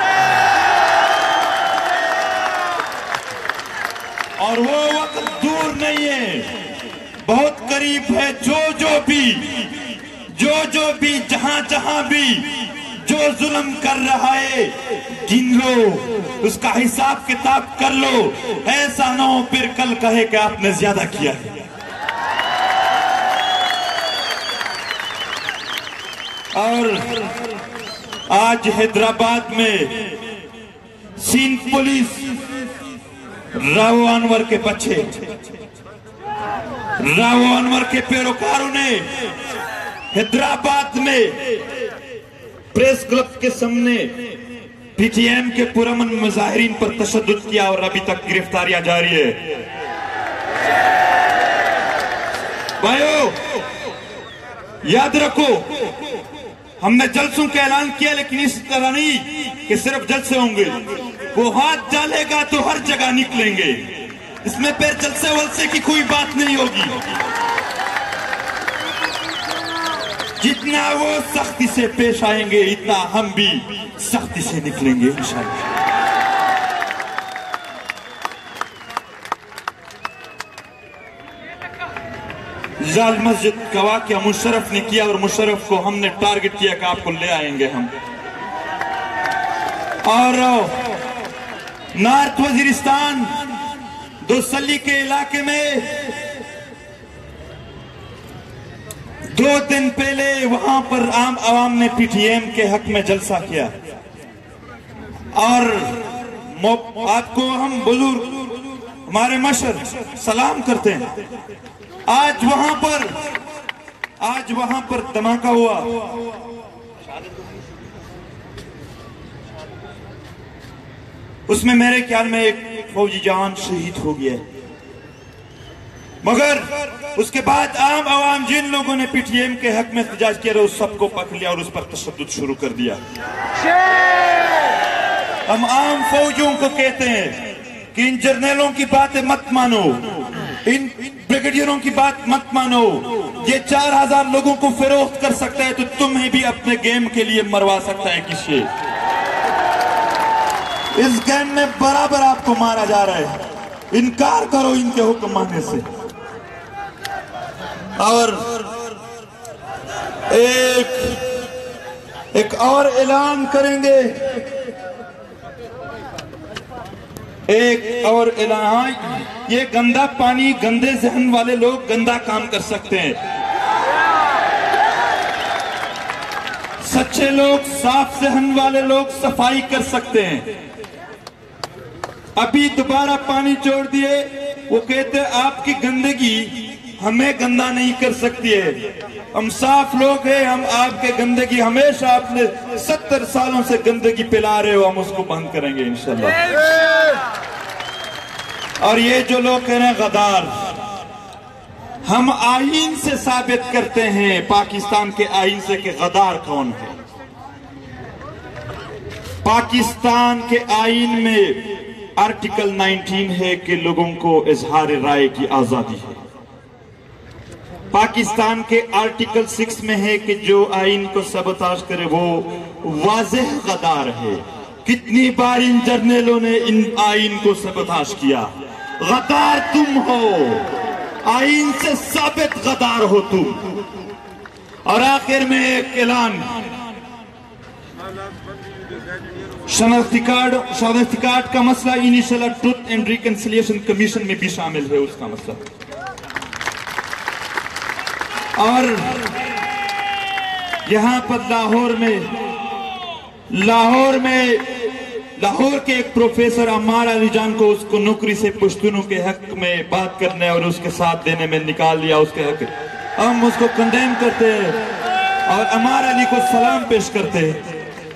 और वो वक्त दूर नहीं है, बहुत करीब है। जो जो भी जो जो भी जहां जहां भी जो जुल्म कर रहा है, गिन लो, उसका हिसाब किताब कर लो, ऐसा ना हो फिर कल कहे कि आपने ज्यादा किया है। और आज हैदराबाद में सिंध पुलिस राव अनवर के बच्चे, राव अनवर के पैरोकारों ने हैदराबाद में प्रेस क्लब के सामने पीटीएम के पुरअमन मुजाहिरीन पर तशद्दुद किया और अभी तक गिरफ्तारियां जारी है। भाइयों, याद रखो, हमने जलसों का ऐलान किया, लेकिन इस तरह नहीं कि सिर्फ जलसे होंगे। वो हाथ डालेगा तो हर जगह निकलेंगे, इसमें फिर जलसे वलसे की कोई बात नहीं होगी। जितना वो सख्ती से पेश आएंगे, इतना हम भी सख्ती से निकलेंगे इंशाअल्लाह। जाल मस्जिद का वाकया मुशर्रफ ने किया और मुशर्रफ को हमने टारगेट किया कि आपको ले आएंगे हम। और नॉर्थ वजीरिस्तान दोसली के इलाके में दो दिन पहले वहां पर आम आवाम ने पीटीएम के हक में जलसा किया और आपको हम बुजुर्ग हमारे मशर सलाम करते हैं। आज वहां पर आज वहां पर धमाका हुआ, उसमें मेरे ख्याल में एक फौजी जवान शहीद हो गया, मगर उसके बाद आम आवाम जिन लोगों ने पीटीएम के हक में एहतजाज किया उस सबको पकड़ लिया और उस पर तशद्दुद शुरू कर दिया। हम आम फौजियों को कहते हैं कि इन जर्नलों की बातें मत मानो, इन ब्रिगेडियरों की बात मत मानो। ये चार हजार लोगों को फरोख्त कर सकता है तो तुम्हें भी अपने गेम के लिए मरवा सकता है किसी। इस गेम में बराबर आपको मारा जा रहा है, इनकार करो इनके हुक्म मानने से। और एक एक और ऐलान करेंगे, एक और ऐलान। ये गंदा पानी, गंदे जहन वाले लोग गंदा काम कर सकते हैं, सच्चे लोग, साफ जहन वाले लोग सफाई कर सकते हैं। अभी दोबारा पानी छोड़ दिए, वो कहते आपकी गंदगी हमें गंदा नहीं कर सकती है, हम साफ लोग हैं, हम आपके गंदगी हमेशा आपने सत्तर सालों से गंदगी फैला रहे हो, हम उसको बंद करेंगे इंशाल्लाह। और ये जो लोग कह रहे हैं गद्दार, हम आईन से साबित करते हैं, पाकिस्तान के आईन से, कि गद्दार कौन है। पाकिस्तान के आईन में आर्टिकल उन्नीस है कि लोगों को इजहार राय की आजादी है। पाकिस्तान के आर्टिकल छह में है कि जो आईन को सबताज करे वो वाज़ेह गद्दार है। कितनी बार इन जर्नलों ने इन आईन को सबताज किया। गद्दार तुम हो, आईन से साबित गद्दार हो तुम। और आखिर में एक ऐलान, शनाख्ती कार्ड शनाख्ती कार्ड का मसला initial truth and reconciliation commission में भी शामिल है, उसका मसला। और यहां पर लाहौर में लाहौर में लाहौर के एक प्रोफेसर अम्मार अली जान को उसको नौकरी से पश्तूनों के हक में बात करने और उसके साथ देने में निकाल दिया उसके हक। हम उसको कंडेम करते हैं और अम्मार अली को सलाम पेश करते हैं।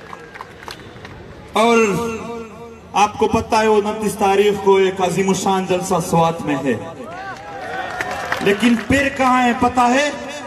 और आपको पता है उनतीस तारीख को एक अजीमुशान जलसा स्वात में है, लेकिन फिर कहां है पता है?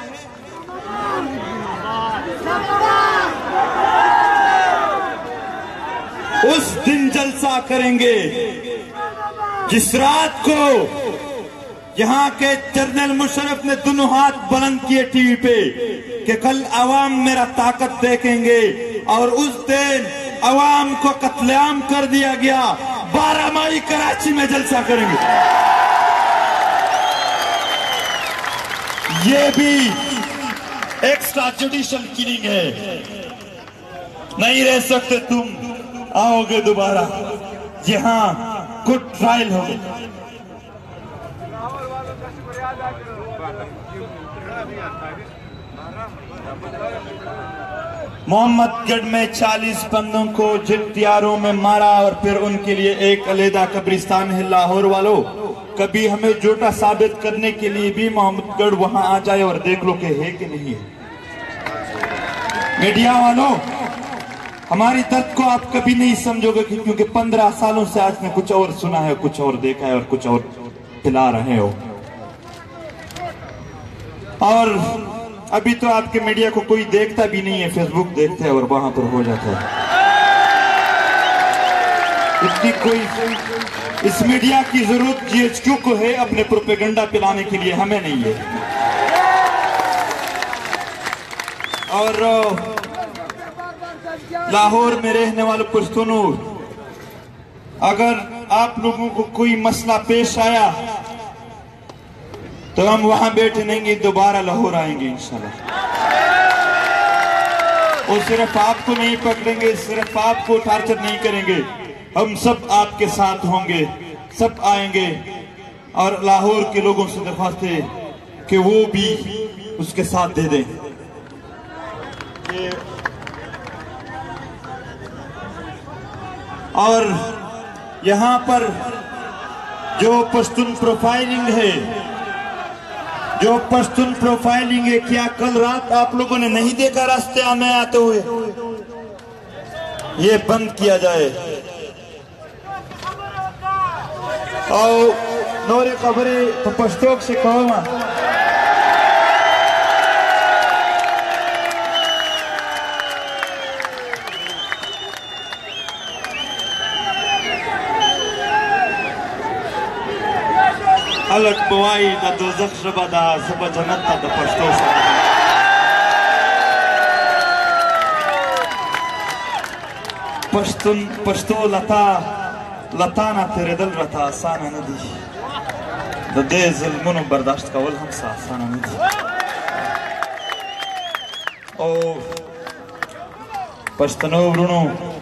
उस दिन जलसा करेंगे जिस रात को यहां के जनरल मुशर्रफ ने दोनों हाथ बुलंद किए टीवी पे कि कल अवाम मेरा ताकत देखेंगे, और उस दिन अवाम को कत्लेआम कर दिया गया। बारह मई कराची में जलसा करेंगे। ये भी एक्स्ट्रा जुडिशियल किलिंग है। नहीं रह सकते तुम, आओगे दोबारा, यहां गुड ट्रायल होगी। मोहम्मदगढ़ में चालीस बंदों को जितियारों में मारा और फिर उनके लिए एक अलहदा कब्रिस्तान है। लाहौर वालों, कभी हमें झूठा साबित करने के लिए भी मोहम्मदगढ़ वहां आ जाए और देख लो कि है कि नहीं है। मीडिया वालों, हमारी दर्द को आप कभी नहीं समझोगे, क्योंकि पंद्रह सालों से आज में कुछ और सुना है, कुछ और देखा है और कुछ और पिला रहे हो। और अभी तो आपके मीडिया को कोई देखता भी नहीं है, फेसबुक देखते हैं और वहां पर हो जाता है। इतनी कोई इस मीडिया की जरूरत जीएचक्यू को है अपने प्रोपेगेंडा पिलाने के लिए, हमें नहीं है। और लाहौर में रहने वाले पश्तूनों, अगर आप लोगों को कोई मसला पेश आया तो हम वहां बैठे नहीं, दोबारा लाहौर आएंगे इंशाल्लाह। और सिर्फ आपको नहीं पकड़ेंगे, सिर्फ आपको टार्चर नहीं करेंगे, हम सब आपके साथ होंगे, सब आएंगे। और लाहौर के लोगों से दरख्वास्त है कि वो भी उसके साथ दे दें। और यहां पर जो पश्तून प्रोफाइलिंग है, जो पश्तून प्रोफाइलिंग है, क्या कल रात आप लोगों ने नहीं देखा रास्ते में आते हुए? ये बंद किया जाए। और नोरे खबरें तो पश्तों से कहो अलग बवाई दा दोज़ख शबा दा सबा जन्नत दा पश्तो सा। पश्तून पश्तो लता लता ना तेरे दिल रता आसाना नदी, दे जुल्मों बर्दाश्त का वल हमसा आसाना नदी। ओ पश्तनो वरुणो,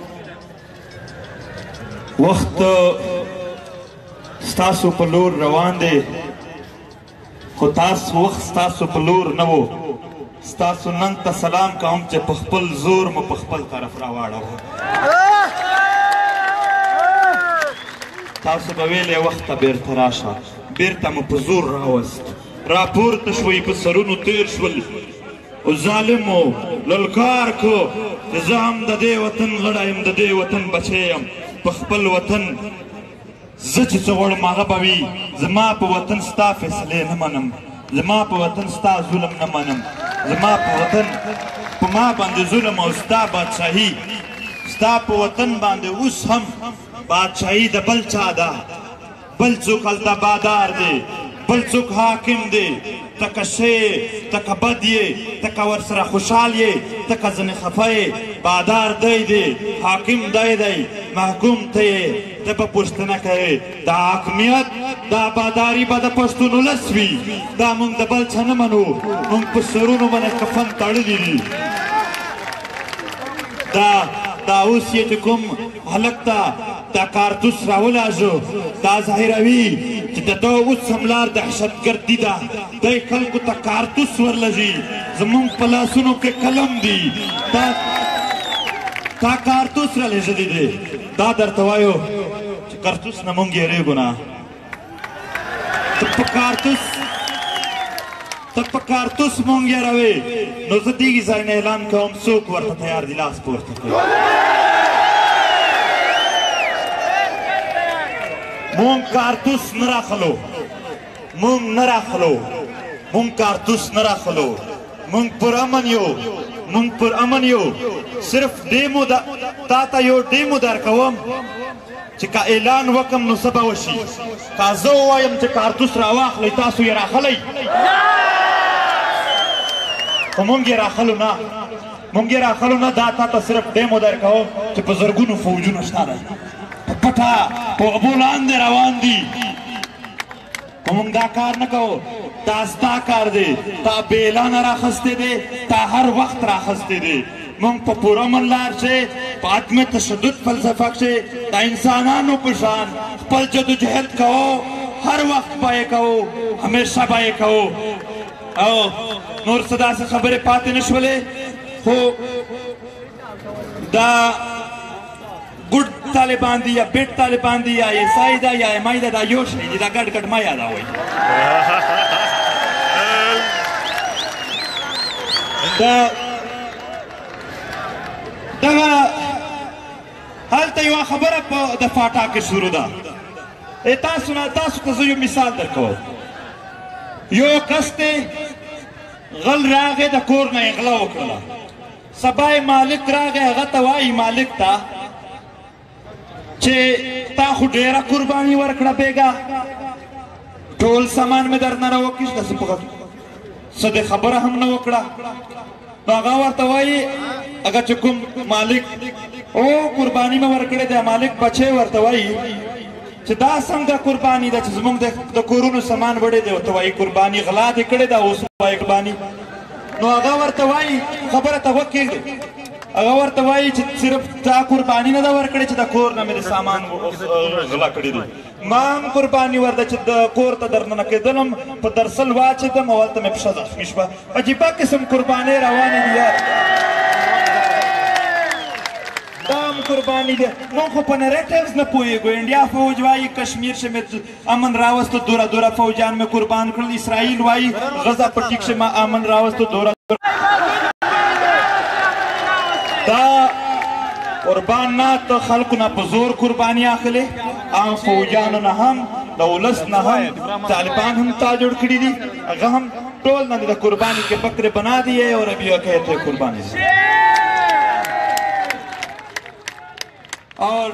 वक्त स्तासु पलूर रवान दे, खुतास वक्त स्तासु पलूर नवो, स्तासु नंग ता सलाम का हम चे पखपल जोर म पखपल का रफरावाड़ा हो। तासु बवेले वक्त बेर तराशा, बेर ता म पजूर रावस्त, रापूर तशवई पसरुनु तेर शवल, उजालिमो ललकार को, जाम ददे वतन गड़ाइम ददे वतन बचेयम, पखपल वतन जच चवड़ मागा पवी, जमा प वतन स्ता फैसले न मनम, زما په وطن ستا ظلم نه منم زما په وطن په ما باندې ظلم او ستا بادشاهي ستا په وطن باندې اوس هم بادشاهي د بل چا ده بل څوک هلته بادار دی بل څوک حاکم دی ته که ښه ته که بد یې ته که ورسره خوشحال یې ته که ځنې خفه یې بادار دی دی حاکم دی دی محکوم ته یې ته به پوښتنه کوې دا حاکمیت دا باداري به د پښتون ولس وي دا موږ د بل څه نه منو موږ په سرونو باندې کفن تړلي دي دا دا اوس یې چې کوم هلک ته دا کارتوس راولاژو دا ظاهروي چې د ده اوس هملار دهشتګردي ده دی خلکو ته کارتوس ورلږي زمونږ په لاسونو کې قلم دی دا تا کارتوس رالېږلی دی دا درته وایو چې کارتوس نه مونږ یېرېږو نه ته په کارتوس ته په کارتوس مونږ یېروې نو زه دېږي ځای نه اعلان کوم څوک ورته تیار دي لاس پورته کوي مونږ کارتوس نه راخلو مونږ نه راخلو مونږ کارتوس نه راخلو مونږ پر امن یو مونږ پر امن یو صرف ډیمو تا ته یو ډیمو درکوم چې که اعلان وکم نو څه به وشي که زه ووایم چې کارتوس راواخلئ تاسو یې راخلی خو مونږ یې راخلو نه مونږ یې راخلو نه دا تا ته صرف ډیمو درکوم چې په زرګونو فوجونه شته دی په پټه په اوبو لاندې روان دي خو مونږ دا کار نه کوو دا ستا کار دی تا بې اعلانه راخستی دی تا هر وخت راخستی دی مونږ په پوره امن لار چې په عدم تشدد فلسفه کښې د انسانانو په شان خپل جدوجهد کوو هر وخت به یې کوو همیشه به یې کوو او نور څه داسې خبرې پاتې نه شولې خو دا ګډ طالبان دي یا بیټ طالبان دي یا عیسائی ده یا امای ده دا یو شی دي دا ګډ ګډ مه یادوئ دا دغه هلته یوه خبره په د فاټا کې شروع ده تاسو نه تاسو ته زه یو مثال درکوم یو کس دی غل راغی د کور نه یې غله وکړله سبا یې مالک راغی هغه ته وایي مالک ته چې تا خو ډېره قرباني ورکړه بیګا ټول سامان مې در نه راوکیښ داسې په څه دې خبره هم نه وکړه نو هغه ورته وایي هغه چې کوم مالک او قرباني مې ورکړې دی مالک بچی ورته وایي چې دا څنګه قرباني ده چې زموږ د کورونو سامان وړی دی ورته وایي قرباني غلا دې کړې ده اوس وایي قرباني نو هغه ورته وایي خبره ته غوږ کېږدي هغه ورته وایي چې صرف تا قرباني نه ده ورکړې چې د کور نه مې د سامان غلا کړي دي ما هم قرباني ورده چې د کور ته درننه کېدلم په درسل واچېدم او هلته مې پښه زخمي شوه عجیبه قسم قربانۍ روانې دي یار دا هم قرباني دی موږ خو په نریټیوز نه پوهېږو انډیا فوج وایي کشمیر چې مې امن راوستو دوره دوره فوجان مې قربان کړل اسرائیل وایي غزه پټي کښې ما امن راوستو دوره دا قربان نه ته خلکو نه په زور قرباني اخلي عام فوجانو نه هم د ولس نه هم طالبان هم تا جوړ کړي دي هغه هم ټول نه د قرباني کې بکرے بنا دیے اور ابھی کہتے ہیں قربانی سے اور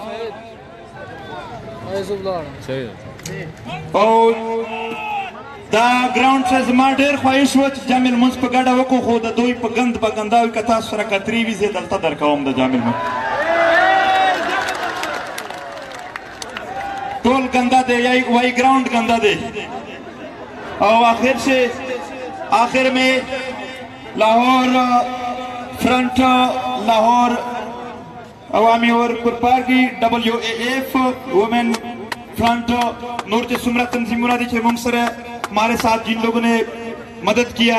اور دا ګراوند څه زما ډېر خواهش وه چې جامع لمونځ په ګډه وکړو خو د دوی په ګند په ګنداوي که تاسو سره کترې وي زه دلته درکوم د جامع لمونځ ټول ګنده دی یا وایي ګراوند ګنده دی او آخر سے آخر میں لاہور فرنٹ لاہور عوامی ورکر پارٹی ڈبلیو اے ایف وومن فرنٹ نور کے سمرہ تنظیموں نے مونږ سره ہمارے ساتھ جن لوگوں نے مدد کیا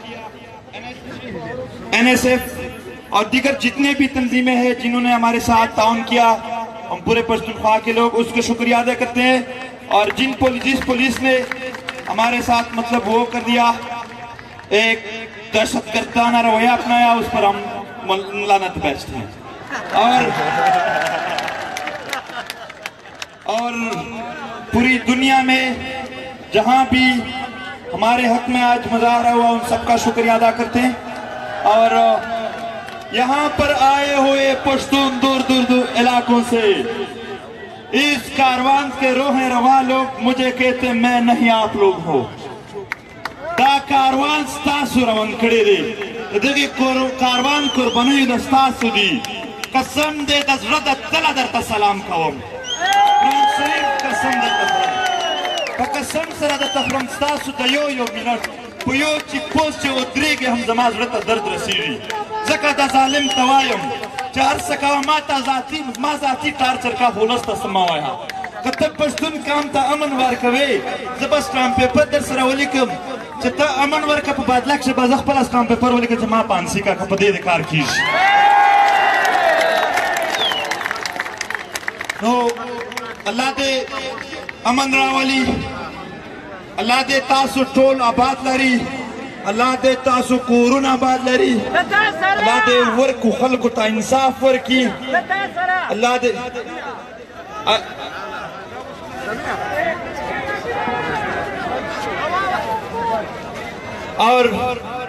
این ایس ایف اور دیگر جتنے بھی تنظیمیں ہیں جنہوں نے ہمارے ساتھ تعاون کیا ہم پورے پشتونخوا کے لوگ اس کے شکریہ ادا کرتے ہیں اور جن جس پولیس نے ہمارے ساتھ مطلب وہ کر دیا ایک دہشت گردانہ رویہ اپنایا اس پر ہم لعنت بیچتے ہیں اور اور پوری دنیا میں جہاں بھی हमारे हक में आज मुजाहरा हुआ, उन सबका शुक्रिया अदा करते हैं। और यहाँ पर आए हुए पश्तून दूर दूर दूर इलाकों से इस कारवान के रोहे रवा लोग मुझे कहते मैं नहीं आप लोग हो, दा कारवान स्तासु रवन खड़े दे, देखिए कारवान कुर्बानी दस्तासु दी, कसम दे दजरद तला दर सलाम कवम, कसम दे कसम सरा द तफरम स्तासु दयो यो मिनट पुयो ची पोस्ट ची उद्रेगे हम जमाज रता दर्द रसीरी जका दा जालिम तवायम चार सकावा माता जाती मा जाती टार्चर का होलस तस्मावा है कतब पश्तून काम ता अमन वार कवे जबस काम पेपर दर सरा वलिकम चता अमन वार का बदलाक से बाज़ खपलास काम पेपर वलिकम जमा पांसी का खपदे कार कीश तो अल्लाह दे अमन रावली, अल्लाह दे तासु टोल आबाद लरी, अल्लाह दे तासु कोरून आबाद लरी, अल्लाह दे वर्क खल्क ता इंसाफ वर्की, अल्लाह दे और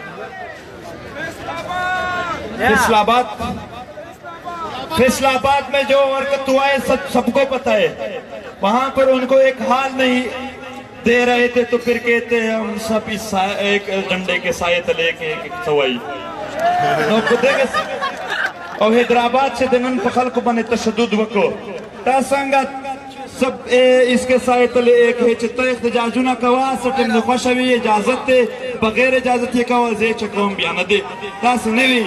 फैसलाबाद फैसलाबाद में जो हरकत हुआ है सब सबको पता है। वहां पर उनको एक हाल नहीं दे रहे थे तो फिर कहते हैं हम सब इस एक झंडे के साये तले के एक सवाई और हैदराबाद से दिनन पखल को बने तशद्दुद वको ता संगत सब ए, इसके साये तले एक है चित्ता इख्तिजाजु ना कवा सटम न खुशवी इजाजत दे बगैर इजाजत के कवा जे चकम बयान दे ता सुनेवी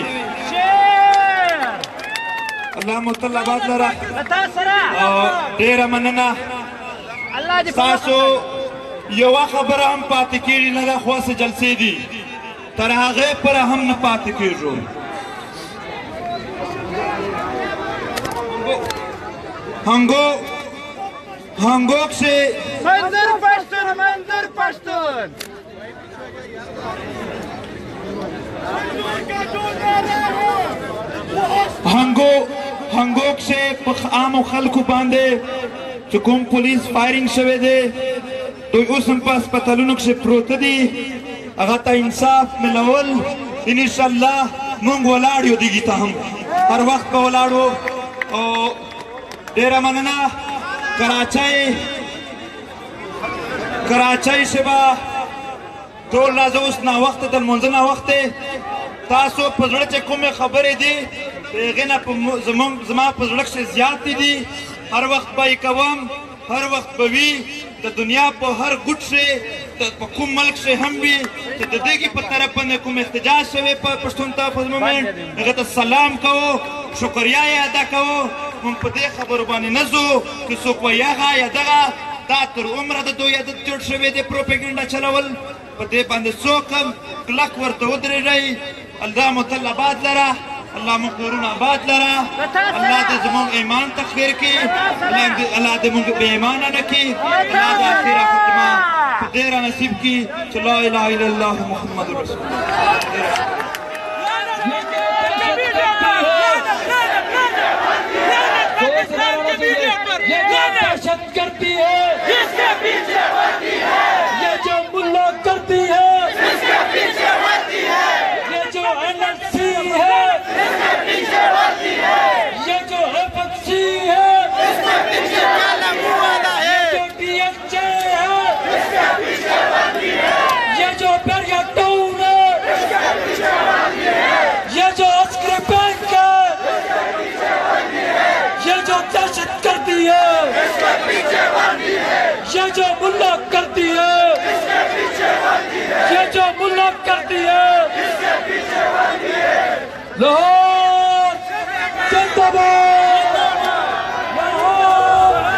अल्लाह मुतल्ला बात लरा और डेरा मनना अल्लाह जी सासो यवा खबर हम पाते कीड़ी लगा ख्वा से जलसे दी तरागे पर हम न पाते कीड़ रो हंगो हंगोक से मंजर पश्तून मंजर पश्तून हंगो हंगोक से आम खल को बांधे चुकुम पुलिस फायरिंग शवे दे तो उस पास पतलुनुक से प्रोत दी अगता इंसाफ मिलवल इंशाअल्लाह मुंग वलाड़ियो दिगी ता हम हर वक्त को वलाड़ो और डेरा मनना कराचाई कराचाई सेवा टोल राजोस ना वक्त दल मुंजना वक्त तासो पजड़ चे कुमे खबरें दी बेगना जमम जमा पजड़ से ज्यादा दी हर वक्त बाई कवाम हर वक्त बवी द दुनिया पर हर गुट से कुम मल्क से हम भी तो देगी पत्थर अपन कुम इख्तिजाज से वे पर पश्तूनता फजमोमेंट अगर सलाम कहो शुक्रिया अदा कहो हम पते खबर बानी नजो कि सुकवया गा या दगा तातर उम्र द दो या द चोट से वे दे प्रोपेगेंडा चलावल पते बांधे सोकम क्लक वर्त उधरे रही अल्लाह मुतल्ला बात लरा अल्लाह मुकरून आबाद लरा अल्लाह दे जमों ईमान तखीर की अल्लाह दे मुंग बेईमान न की अल्लाह दे आखिरा खत्मा तेरा नसीब की ला इलाहा इल्लल्लाह मुहम्मदुर रसूलुल्लाह ये दहशत करती है जिसके पीछे होती है, ये जो मुल्ला करती है जिसके पीछे होती है, ये जो एनएलसी है जिसके पीछे होती है, ये जो एफएक्सी है जिसके पीछे वाला है, ये जो डीएचए है जिसके पीछे होती है, ये जो बेरिया टाउन है जिसके पीछे होती है, ये जो अस्करी बैंक है जिसके पीछे होती है, ये जो दहशत करती है इसके पीछे होती है, ये जो मुल्ला करती है इसके पीछे होती है, ये जो मुल्ला करती है इसके पीछे होती है। लाहौर जिंदाबाद, लाहौर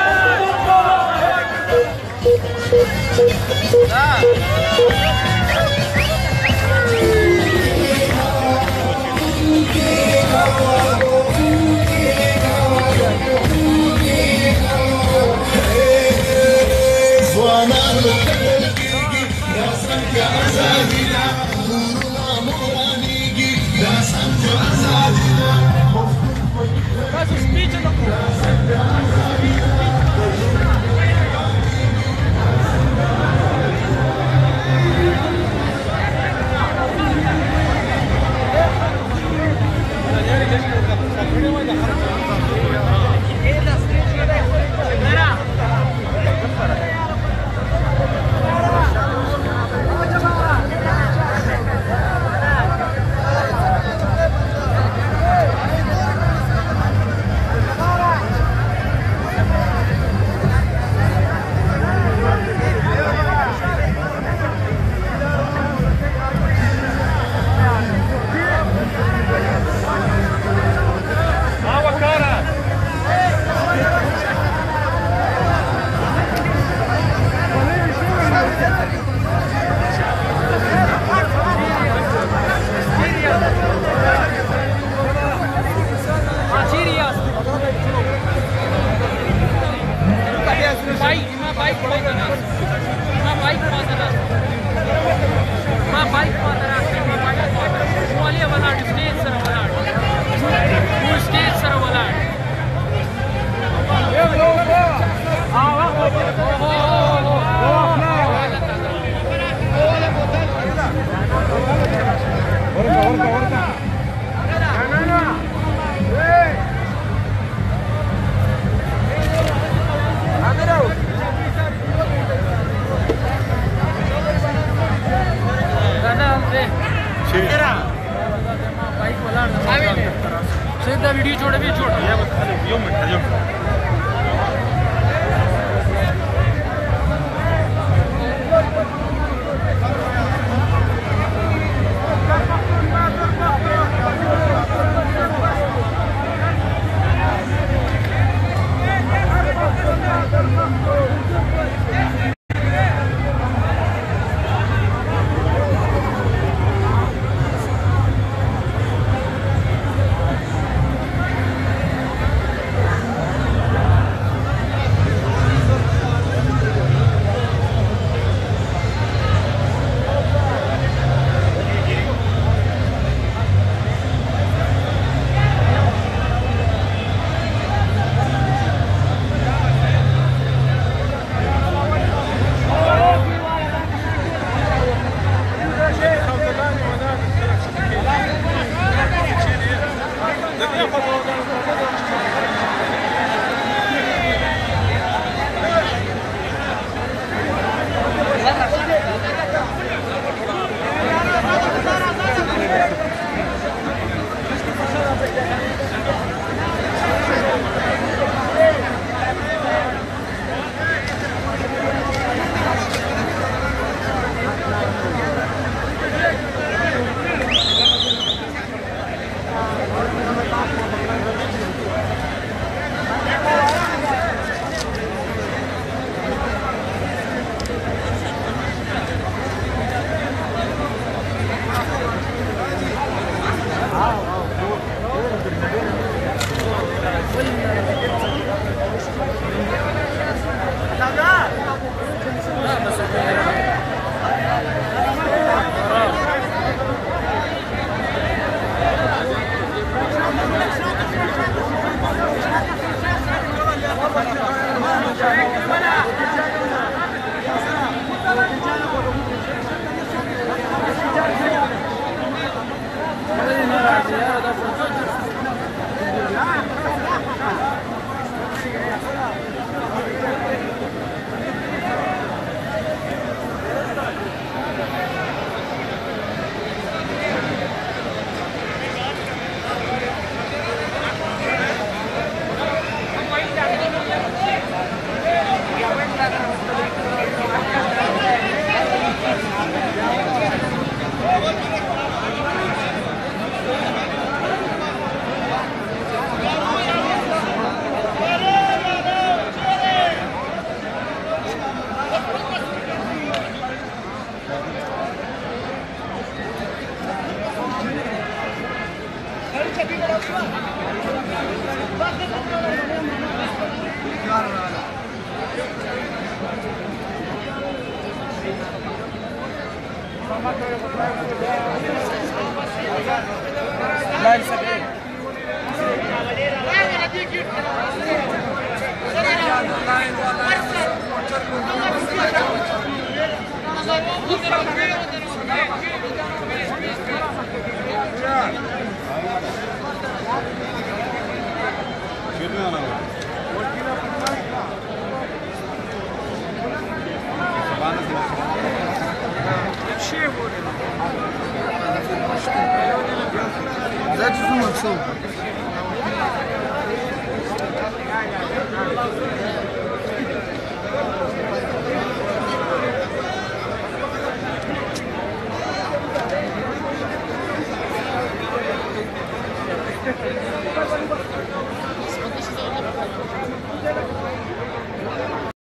Lain